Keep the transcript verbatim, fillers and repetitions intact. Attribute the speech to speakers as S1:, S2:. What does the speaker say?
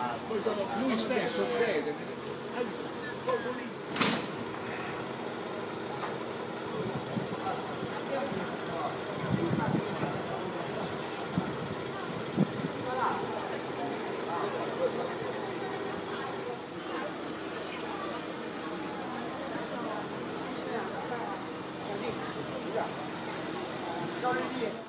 S1: Poi sono lui stesso vede, hai visto sul collo lì. Don't